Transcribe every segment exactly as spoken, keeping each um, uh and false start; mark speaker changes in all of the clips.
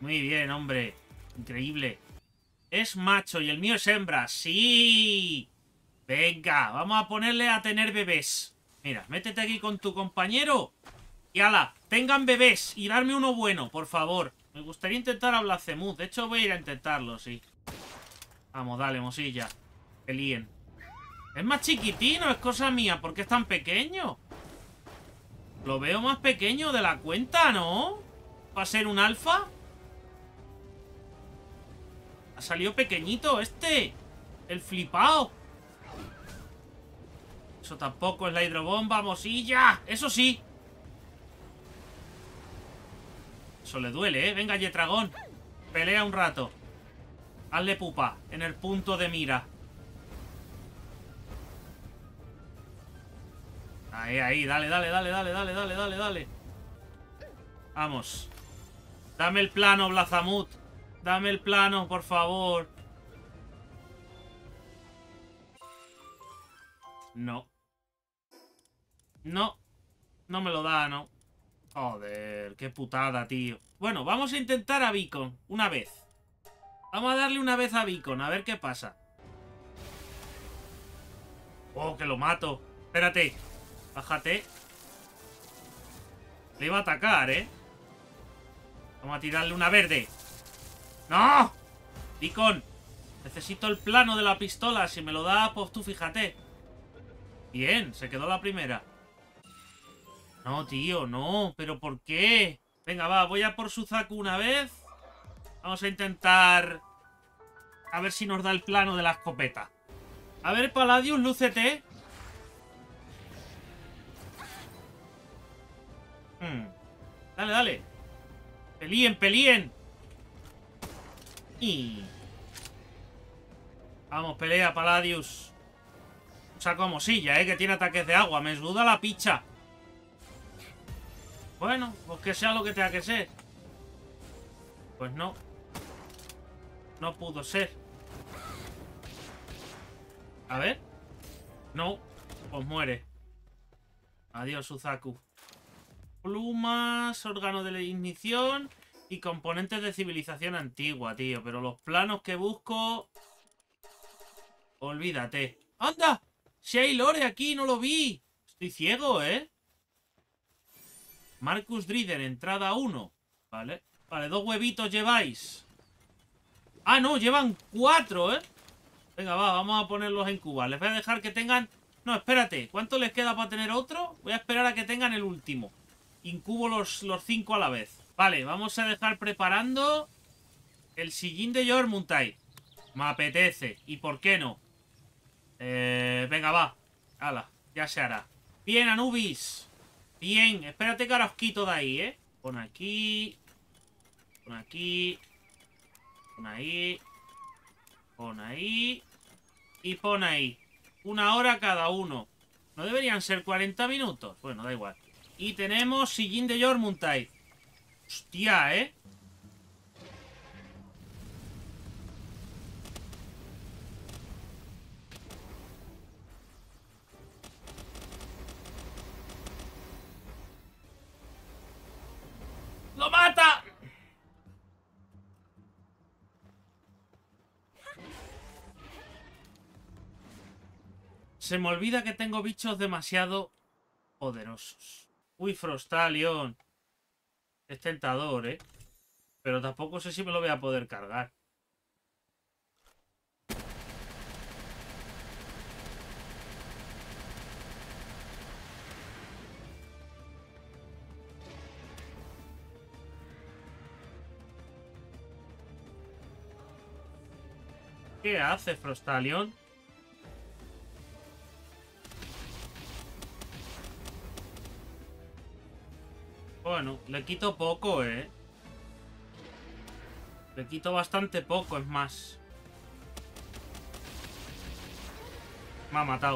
Speaker 1: Muy bien, hombre. Increíble. Es macho y el mío es hembra. ¡Sí! Venga, vamos a ponerle a tener bebés. Mira, métete aquí con tu compañero. Y ala, tengan bebés y darme uno bueno, por favor. Me gustaría intentar a Blasphemous. De hecho, voy a ir a intentarlo, sí. Vamos, dale, mosilla. Que líen. Es más chiquitino, es cosa mía. ¿Por qué es tan pequeño? Lo veo más pequeño de la cuenta, ¿no? ¿Va a ser un alfa? Ha salido pequeñito este. El flipao. Eso tampoco es la hidrobomba, mosilla. Eso sí. Eso le duele, ¿eh? Venga, Yetragón. Pelea un rato. Hazle pupa en el punto de mira. Ahí, ahí. Dale, dale, dale, dale, dale, dale, dale, dale. Vamos. Dame el plano, Blazamut. Dame el plano, por favor. No. No. No me lo da, no. Joder, qué putada, tío. Bueno, vamos a intentar a Beacon. Una vez. Vamos a darle una vez a Beacon, a ver qué pasa. Oh, que lo mato. Espérate. Bájate. Le iba a atacar, ¿eh? Vamos a tirarle una verde. ¡No! Beacon. Necesito el plano de la pistola. Si me lo da, pues tú fíjate. Bien, se quedó la primera. No, tío, no. ¿Pero por qué? Venga, va, voy a por Suzaku una vez. Vamos a intentar... A ver si nos da el plano de la escopeta. A ver, Palladius, lúcete. Hmm. Dale, dale. Pelíen, pelíen. Y... Vamos, pelea, Palladius. Saco a mosilla, eh, que tiene ataques de agua. Me suda la picha. Bueno, pues que sea lo que tenga que ser. Pues no. No pudo ser. A ver. No. Pues muere. Adiós, Suzaku. Plumas, órgano de la ignición y componentes de civilización antigua, tío. Pero los planos que busco... Olvídate. ¡Anda! Si hay lore aquí, no lo vi. Estoy ciego, ¿eh? Marcus Driden, entrada uno. Vale. Vale, dos huevitos lleváis. Ah, no, llevan cuatro, ¿eh? Venga, va, vamos a ponerlos en Cuba. Les voy a dejar que tengan... No, espérate. ¿Cuánto les queda para tener otro? Voy a esperar a que tengan el último. Incubo los, los cinco a la vez. Vale, vamos a dejar preparando el sillín de Jormuntai. Me apetece. ¿Y por qué no? Eh, venga, va. Hala, ya se hará. Bien, Anubis. Bien, espérate que ahora os quito de ahí, ¿eh? Pon aquí. Pon aquí. Pon ahí. Pon ahí. Y pon ahí. Una hora cada uno. ¿No deberían ser cuarenta minutos? Bueno, da igual. Y tenemos sillín de Jormuntai. Hostia, ¿eh? ¡Lo mata! Se me olvida que tengo bichos demasiado poderosos. Uy, Frostalion. Es tentador, ¿eh? Pero tampoco sé si me lo voy a poder cargar. ¿Qué hace Frostalion? Bueno, le quito poco, ¿eh? Le quito bastante poco, es más. Me ha matado.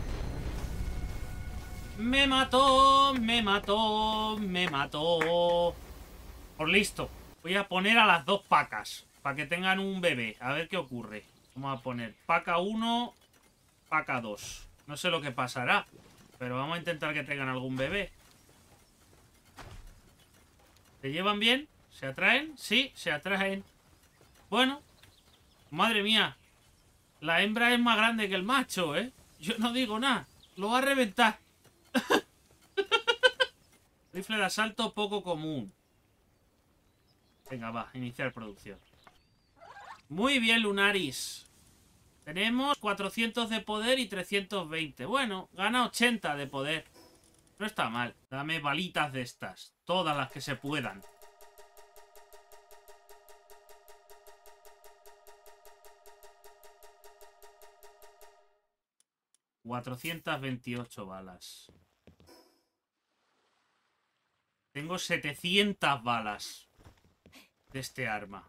Speaker 1: Me mató, me mató, me mató. Por listo. Voy a poner a las dos pacas. Para que tengan un bebé. A ver qué ocurre. Vamos a poner paca uno, paca dos. No sé lo que pasará. Pero vamos a intentar que tengan algún bebé. ¿Se llevan bien? ¿Se atraen? Sí, se atraen. Bueno. Madre mía. La hembra es más grande que el macho, ¿eh? Yo no digo nada. Lo va a reventar. Rifle de asalto poco común. Venga, va. Iniciar producción. Muy bien, Lunaris. Tenemos cuatrocientos de poder y trescientos veinte. Bueno, gana ochenta de poder. No está mal. Dame balitas de estas. Todas las que se puedan. cuatrocientas veintiocho balas. Tengo setecientas balas de este arma.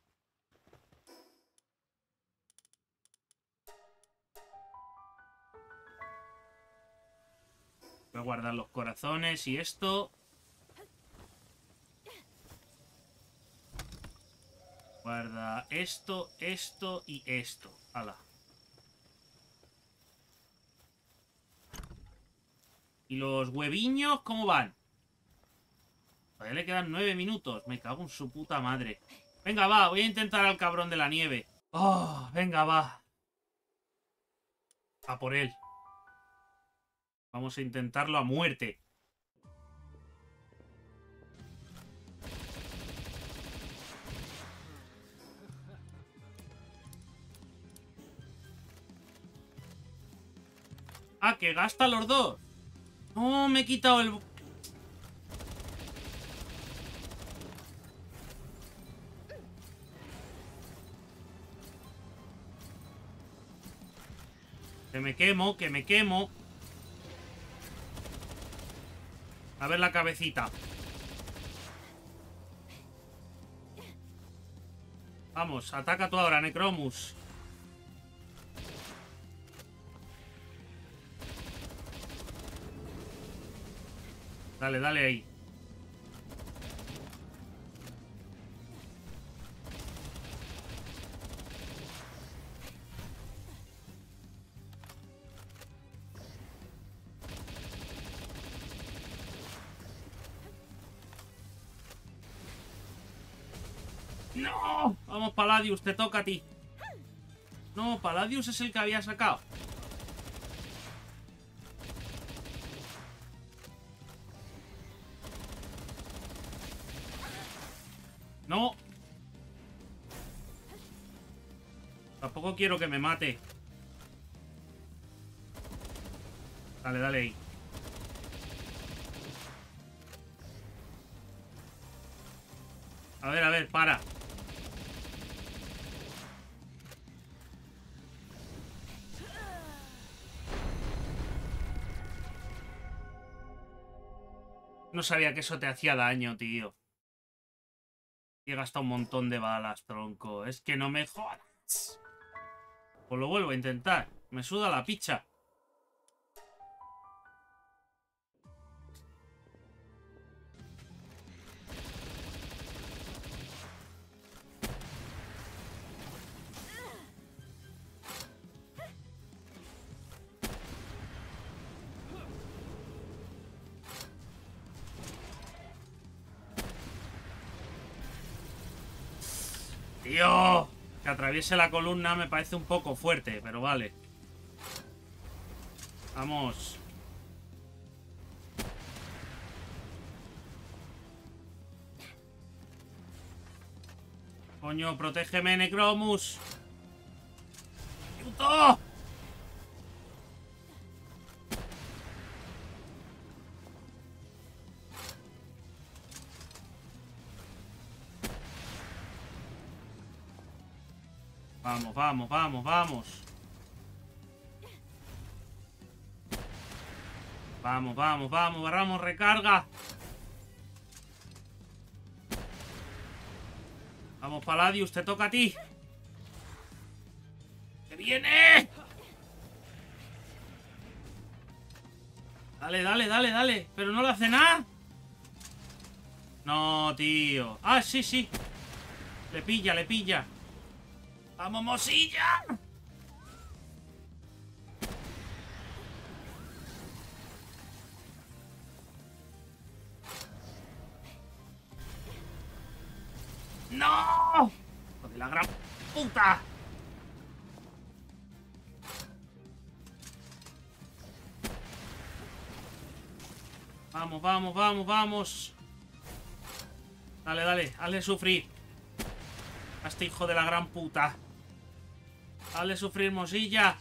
Speaker 1: Voy a guardar los corazones y esto. Guarda esto, esto y esto. Hala. ¿Y los hueviños cómo van? Todavía le quedan nueve minutos. Me cago en su puta madre. Venga, va. Voy a intentar al cabrón de la nieve. Oh, venga, va. A por él. Vamos a intentarlo a muerte. Ah, que gasta los dos. No, me he quitado el... Que me quemo, que me quemo. A ver la cabecita. Vamos, ataca tú ahora, Necromus. Dale, dale ahí. ¡No! Vamos, Palladius, te toca a ti. No, Palladius es el que había sacado. No. Tampoco quiero que me mate. Dale, dale ahí. A ver, a ver, para. No sabía que eso te hacía daño, tío. Y he gastado un montón de balas, tronco. Es que no me jodas. Pues lo vuelvo a intentar. Me suda la picha. Tío, que atraviese la columna me parece un poco fuerte, pero vale. Vamos. Coño, protégeme, Necromus. ¡Puto! Vamos, vamos, vamos, vamos. Vamos, vamos, vamos, vamos, recarga. Vamos, Palladius, te toca a ti. ¡Que viene! Dale, dale, dale, dale. Pero no le hace nada. No, tío. Ah, sí, sí. Le pilla, le pilla. ¡Vamos, mosilla! ¡No! ¡Hijo de la gran puta! Vamos, vamos, vamos, vamos. Dale, dale, hazle sufrir a este hijo de la gran puta. Hazle sufrir, mosilla.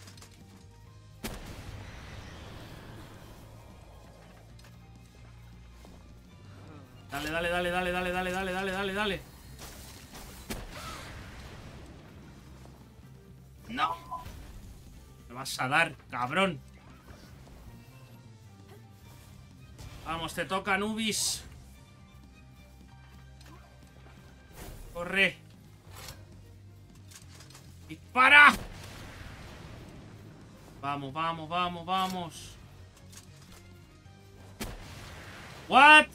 Speaker 1: Dale, dale, dale, dale, dale, dale, dale, dale, dale, dale. ¡No! Me vas a dar, cabrón. Vamos, te toca, Anubis. Corre. ¡Dispara! Vamos, vamos, vamos, vamos. ¿What?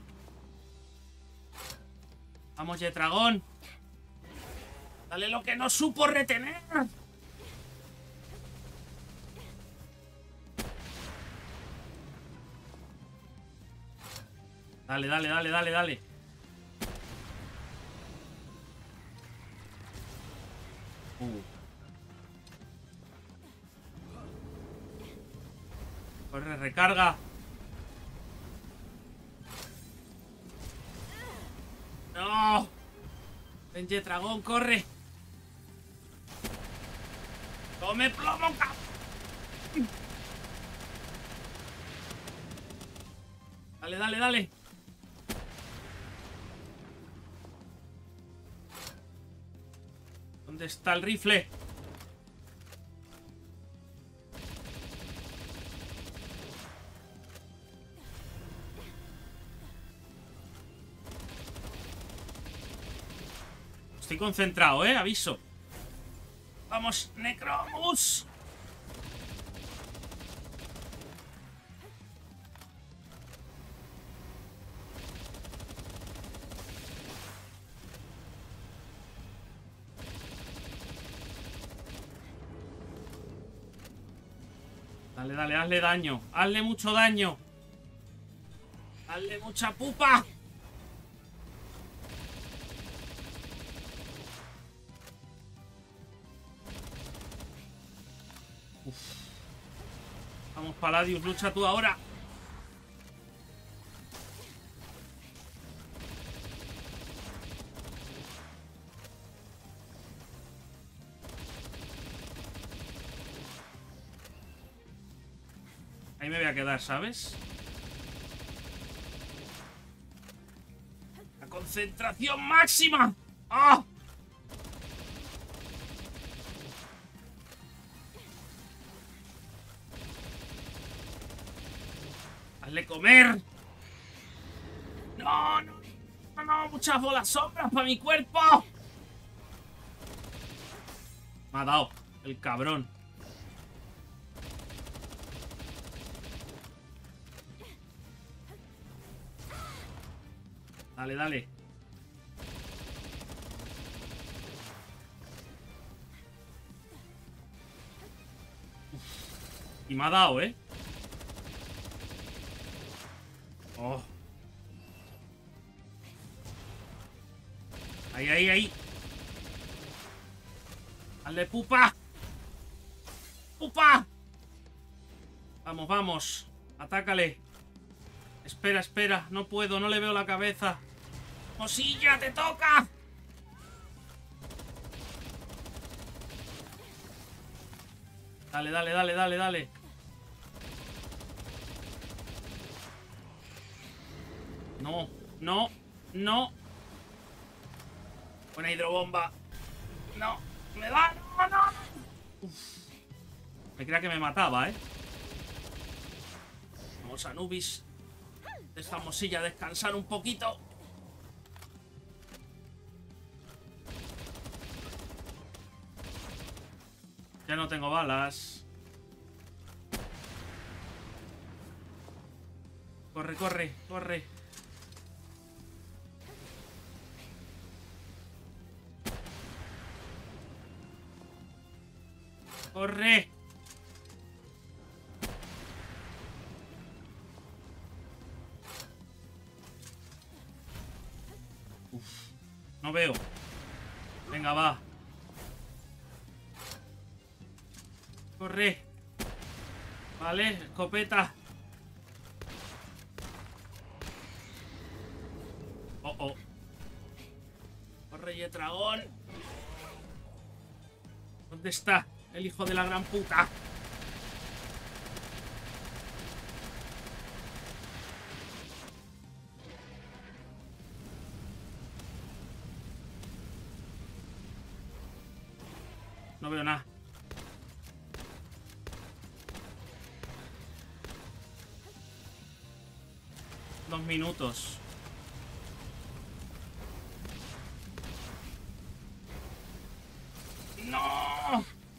Speaker 1: Vamos, Yetragón. Dale lo que no supo retener. Dale, dale, dale, dale, dale. Uh. Corre, recarga. No. Ven, Yetragón, corre. Tome plomo, cabrón. Dale, dale, dale. ¿Dónde está el rifle? Estoy concentrado, eh, aviso. Vamos, Necromus. Dale, dale, hazle daño. Hazle mucho daño. Hazle mucha pupa. Uf. Vamos, Palladius, lucha tú ahora. Ahí me voy a quedar, ¿sabes? ¡La concentración máxima! ¡Ah! ¡Hazle comer! ¡No, no! ¡No, no! ¡Muchas bolas sombras para mi cuerpo! Me ha dado el cabrón. Dale, dale. Uf. Y me ha dado, ¿eh? Oh. Ahí, ahí, ahí. Dale, pupa. Pupa. Vamos, vamos. Atácale. Espera, espera. No puedo, no le veo la cabeza. ¡Mosilla, te toca! Dale, dale, dale, dale, dale. No, no, no. Buena hidrobomba. No, me da, no, no. Uf. Me creía que me mataba, ¿eh? Vamos, Anubis. Esta mosilla a descansar un poquito. Ya no tengo balas. Corre, corre, corre. Corre. Uf, no veo. Venga, va. Corre. Vale, escopeta. Oh, oh. Corre, Yetragón. ¿Dónde está el hijo de la gran puta? No veo nada. Dos minutos. ¡No!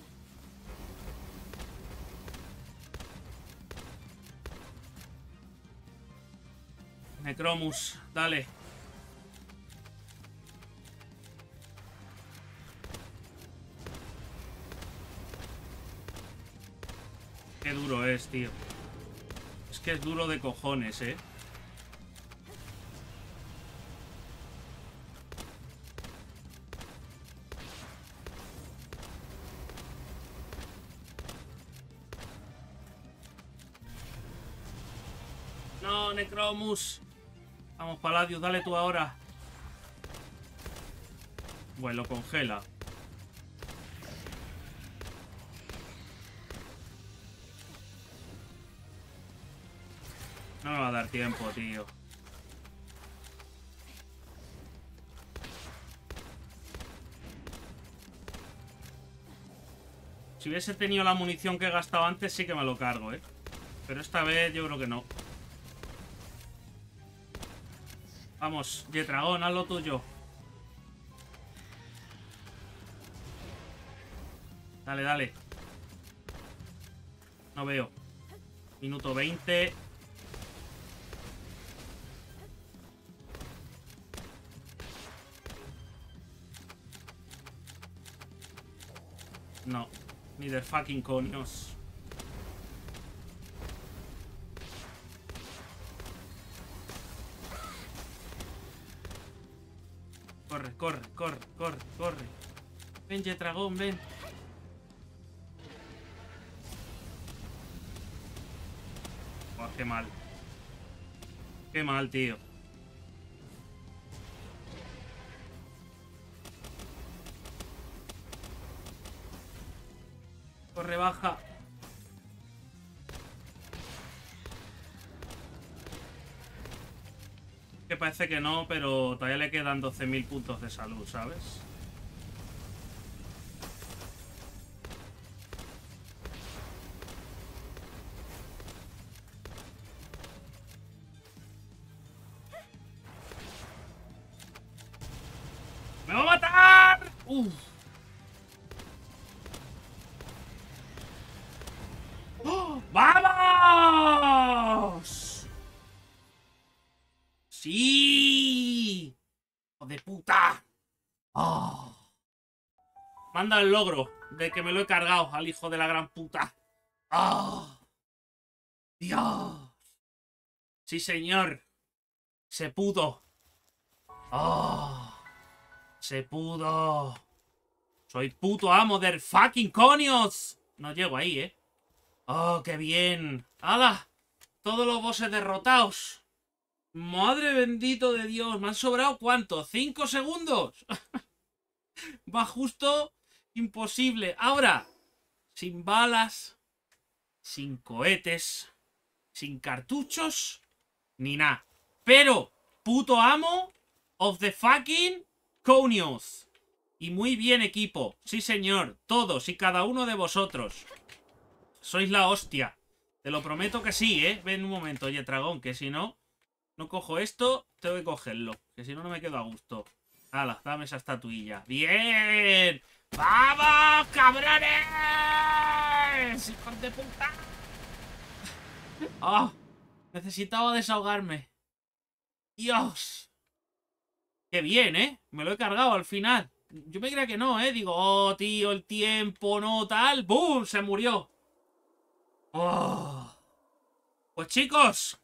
Speaker 1: Necromus, dale. Qué duro es, tío. Es que es duro de cojones, eh. No, Necromus. Vamos, Palladius, dale tú ahora. Bueno, lo congela. No me va a dar tiempo, tío. Si hubiese tenido la munición que he gastado antes, sí que me lo cargo, ¿eh? Pero esta vez yo creo que no. Vamos, Yetragón, haz lo tuyo. Dale, dale. No veo. Minuto veinte. No. Ni de fucking coños. Corre, corre, corre, corre, corre. Ven, Yetragón, ven. Buah, qué mal. Qué mal, tío. Corre, baja. Que parece que no, pero todavía le quedan doce mil puntos de salud, ¿sabes? ¡Me va a matar! ¡Uf! ¡Oh! ¡Vamos! ¡Sí! ¡Hijo de puta! ¡Oh! Manda el logro de que me lo he cargado al hijo de la gran puta. ¡Oh! ¡Dios! Sí, señor. Se pudo. ¡Oh! Se pudo. Soy puto amo del fucking conios. No llego ahí, ¿eh? ¡Oh, qué bien! ¡Hala! Todos los bosses derrotados. ¡Madre bendito de Dios! ¿Me han sobrado cuánto? ¿Cinco segundos? Va justo imposible. Ahora, sin balas, sin cohetes, sin cartuchos, ni nada. Pero, puto amo of the fucking conios. Y muy bien, equipo. Sí, señor. Todos y cada uno de vosotros. Sois la hostia. Te lo prometo que sí, ¿eh? Ven un momento, Yetragón, que si no, no cojo esto, tengo que cogerlo. Que si no, no me quedo a gusto. Hala, dame esa estatuilla. ¡Bien! ¡Vamos, cabrones! ¡Hijos de puta! ¡Oh! Necesitaba desahogarme. ¡Dios! ¡Qué bien, eh! Me lo he cargado al final. Yo me creía que no, eh. Digo, oh, tío, el tiempo, no, tal. ¡Bum! Se murió. Oh. Pues chicos,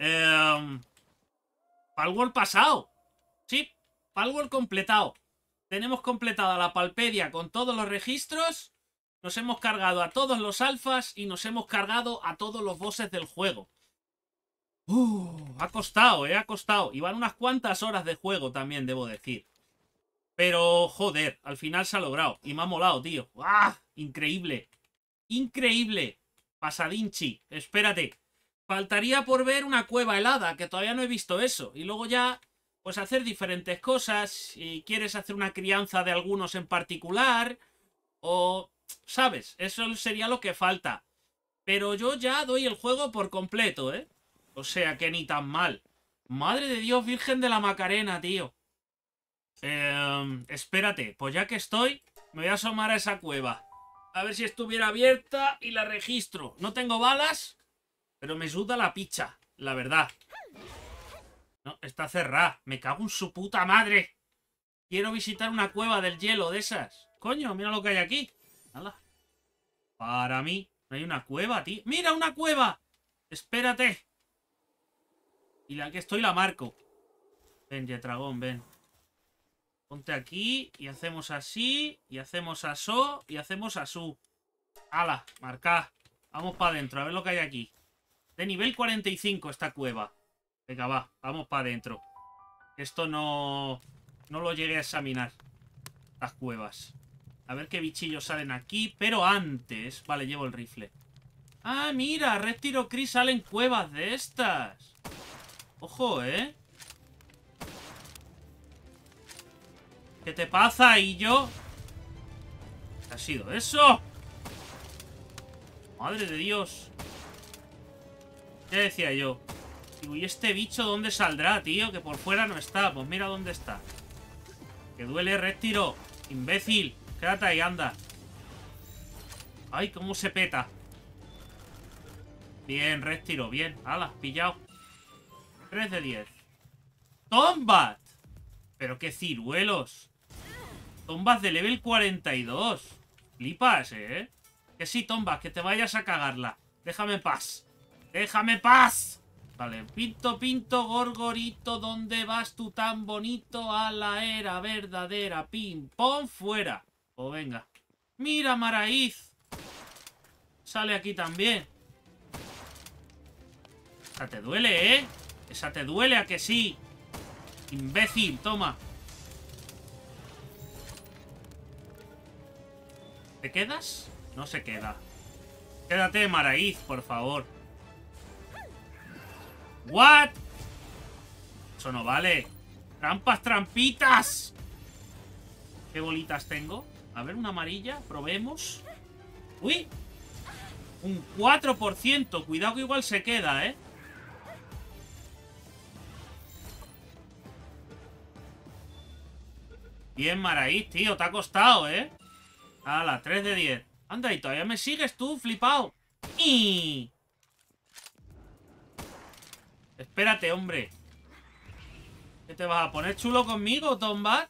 Speaker 1: eh, Palworld pasado. Sí, Palworld completado. Tenemos completada la Palpedia con todos los registros. Nos hemos cargado a todos los alfas y nos hemos cargado a todos los bosses del juego. Uh, ha costado, eh, ha costado. Y van unas cuantas horas de juego también, debo decir. Pero, joder, al final se ha logrado. Y me ha molado, tío. ¡Ah! Increíble. Increíble. Pasadinchi. Espérate. Faltaría por ver una cueva helada, que todavía no he visto eso. Y luego ya, pues hacer diferentes cosas. Si quieres hacer una crianza de algunos en particular. O, ¿sabes? Eso sería lo que falta. Pero yo ya doy el juego por completo, ¿eh? O sea, que ni tan mal. Madre de Dios, Virgen de la Macarena, tío. Eh, espérate, pues ya que estoy, me voy a asomar a esa cueva. A ver si estuviera abierta y la registro. No tengo balas, pero me suda la picha, la verdad. No, está cerrada. Me cago en su puta madre. Quiero visitar una cueva del hielo de esas. Coño, mira lo que hay aquí. ¡Hala! Para mí, no hay una cueva, tío. ¡Mira, una cueva! Espérate. Y la que estoy la marco. Ven, Yetragón, ven. Ponte aquí y hacemos así. Y hacemos asó. Y hacemos asú. ¡Hala! Marca. Vamos para adentro, a ver lo que hay aquí. De nivel cuarenta y cinco esta cueva. Venga, va, vamos para adentro. Esto no... No lo llegué a examinar. Las cuevas. A ver qué bichillos salen aquí. Pero antes... Vale, llevo el rifle. ¡Ah, mira! Red Tiro Chris salen cuevas de estas. Ojo, ¿eh? ¿Qué te pasa, y yo? ¿Qué ha sido eso? Madre de Dios. ¿Qué decía yo? ¿Y este bicho dónde saldrá, tío? Que por fuera no está. Pues mira dónde está. Que duele, Red Tiro. Imbécil. Quédate ahí, anda. Ay, cómo se peta. Bien, Red Tiro, bien. Hala, pillado. tres de diez. ¡Tombat! Pero qué ciruelos. Tombat de level cuarenta y dos. Flipas, ¿eh? Que sí, Tombat, que te vayas a cagarla. Déjame en paz. ¡Déjame paz! Vale, pinto, pinto, gorgorito. ¿Dónde vas tú tan bonito? A la era verdadera. Pim, pom, fuera. O venga. Mira, Maraíz. Sale aquí también. Esa te duele, ¿eh? Esa te duele, ¿a que sí? Imbécil, toma. ¿Te quedas? No se queda. Quédate, Maraíz, por favor. ¿What? Eso no vale. ¡Trampas, trampitas! ¿Qué bolitas tengo? A ver, una amarilla. Probemos. ¡Uy! Un cuatro por ciento. Cuidado que igual se queda, ¿eh? Bien, Maraíz, tío. Te ha costado, ¿eh? Hala, tres de diez. Anda, y todavía me sigues tú, flipado. ¡Y! Espérate, hombre. ¿Qué te vas a poner chulo conmigo, Tombat?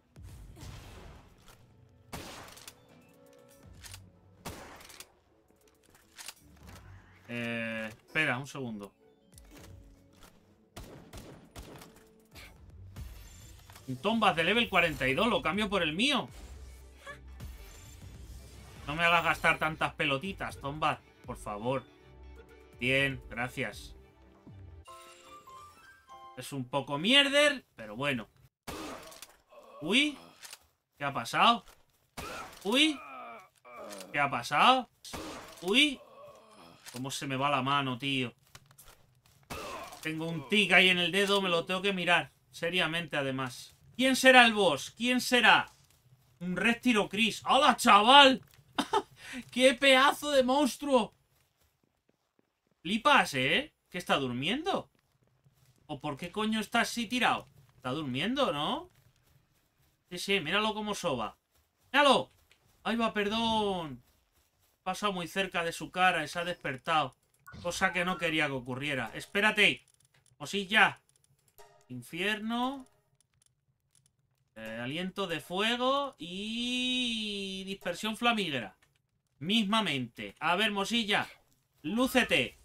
Speaker 1: Eh, espera, un segundo. Un Tombat de level cuarenta y dos, lo cambio por el mío. No me hagas gastar tantas pelotitas, Tombat, por favor. Bien, gracias. Es un poco mierder, pero bueno. Uy, ¿qué ha pasado? Uy, ¿qué ha pasado? Uy, cómo se me va la mano, tío. Tengo un tic ahí en el dedo, me lo tengo que mirar. Seriamente, además. ¿Quién será el boss? ¿Quién será? Un Red Tiro Chris. ¡Hala, chaval! ¡Qué pedazo de monstruo! Flipas, ¿eh? ¿Que está durmiendo? ¿O por qué coño está así tirado? Está durmiendo, ¿no? Sí, sí, míralo cómo soba. ¡Míralo! ¡Ay, va, perdón! Ha pasado muy cerca de su cara y se ha despertado. Cosa que no quería que ocurriera. ¡Espérate! ¡Mosilla! Infierno. Eh, aliento de fuego y dispersión flamígera. Mismamente. A ver, Mosilla. Lúcete.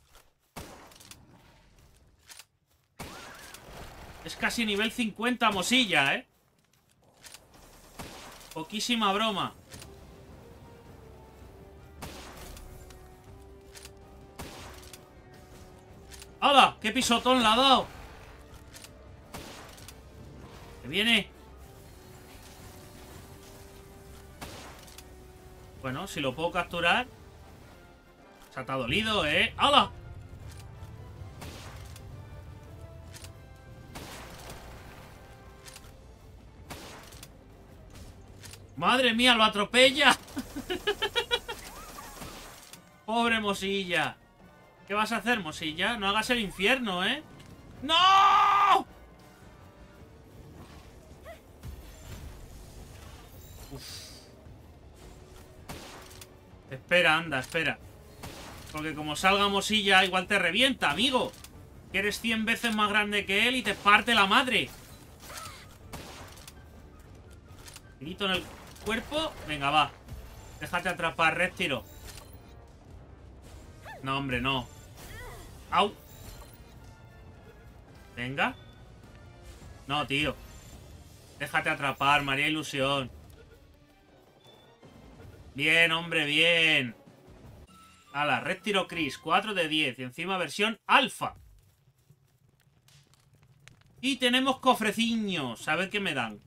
Speaker 1: Es casi nivel cincuenta, Mosilla, ¿eh? Poquísima broma. ¡Hala! ¡Qué pisotón le ha dado! ¡Que viene! Bueno, si lo puedo capturar. Se te ha dolido, ¿eh? ¡Hala! ¡Madre mía, lo atropella! Pobre Mosilla. ¿Qué vas a hacer, Mosilla? No hagas el infierno, ¿eh? ¡No! Uf. Espera, anda, espera. Porque como salga Mosilla, igual te revienta, amigo. Que eres cien veces más grande que él y te parte la madre. Grito en el cuerpo. Venga, va. Déjate atrapar, Reptiro. No, hombre, no. ¡Au! Venga. No, tío. Déjate atrapar, María Ilusión. Bien, hombre, bien. Hala, Reptiro Chris, cuatro de diez. Y encima versión alfa. Y tenemos cofreciños. A ver qué me dan.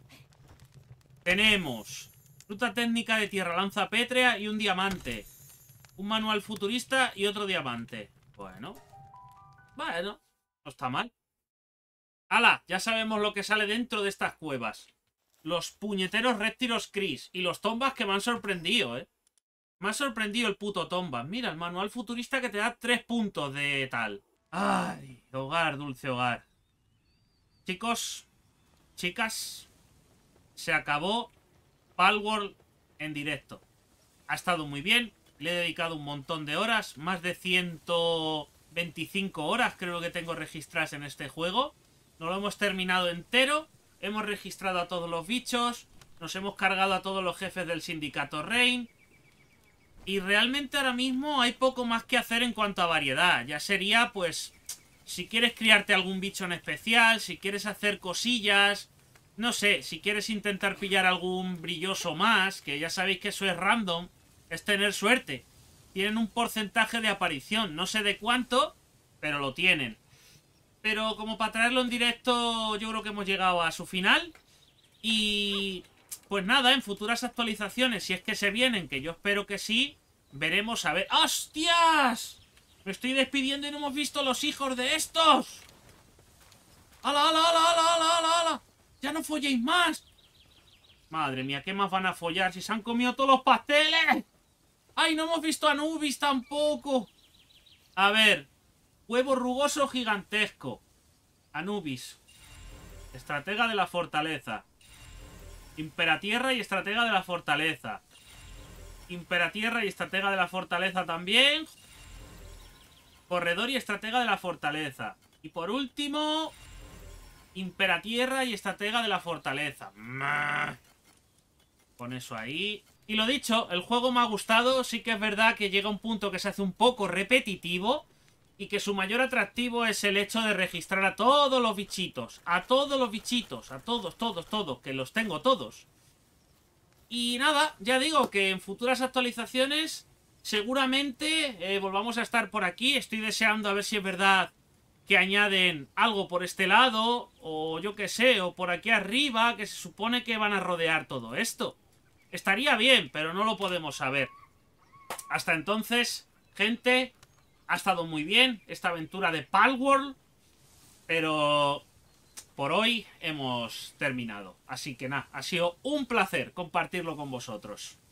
Speaker 1: Tenemos fruta técnica de tierra lanza pétrea y un diamante. Un manual futurista y otro diamante. Bueno. Bueno. No está mal. ¡Hala! Ya sabemos lo que sale dentro de estas cuevas. Los puñeteros Reptiros Chris. Y los tombas que me han sorprendido, ¿eh? Me ha sorprendido el puto tombas. Mira, el manual futurista que te da tres puntos de tal. ¡Ay! Hogar, dulce hogar. Chicos. Chicas. Se acabó Palworld en directo. Ha estado muy bien. Le he dedicado un montón de horas. Más de ciento veinticinco horas creo que tengo registradas en este juego. No lo hemos terminado entero. Hemos registrado a todos los bichos. Nos hemos cargado a todos los jefes del sindicato Rain. Y realmente ahora mismo hay poco más que hacer en cuanto a variedad. Ya sería, pues, si quieres criarte algún bicho en especial, si quieres hacer cosillas, no sé, si quieres intentar pillar algún brilloso más, que ya sabéis que eso es random, es tener suerte. Tienen un porcentaje de aparición, no sé de cuánto, pero lo tienen. Pero como para traerlo en directo, yo creo que hemos llegado a su final. Y pues nada, en futuras actualizaciones, si es que se vienen, que yo espero que sí, veremos a ver... ¡Hostias! Me estoy despidiendo y no hemos visto los hijos de estos. ¡Hala, hala, hala, hala, hala, hala, hala! ¡Ya no folléis más! Madre mía, ¿qué más van a follar si se han comido todos los pasteles? ¡Ay, no hemos visto a Anubis tampoco! A ver, huevo rugoso gigantesco. Anubis. Estratega de la fortaleza. Imperatierra y estratega de la fortaleza. Imperatierra y estratega de la fortaleza también. Corredor y estratega de la fortaleza. Y por último, Imperatierra y estratega de la fortaleza. Con eso ahí. Y lo dicho, el juego me ha gustado. Sí que es verdad que llega un punto que se hace un poco repetitivo. Y que su mayor atractivo es el hecho de registrar a todos los bichitos. A todos los bichitos. A todos, todos, todos. Que los tengo todos. Y nada, ya digo que en futuras actualizaciones seguramente eh, volvamos a estar por aquí. Estoy deseando a ver si es verdad que añaden algo por este lado. O yo qué sé, o por aquí arriba. Que se supone que van a rodear todo esto. Estaría bien, pero no lo podemos saber. Hasta entonces, gente... Ha estado muy bien esta aventura de Palworld, pero por hoy hemos terminado. Así que nada, ha sido un placer compartirlo con vosotros.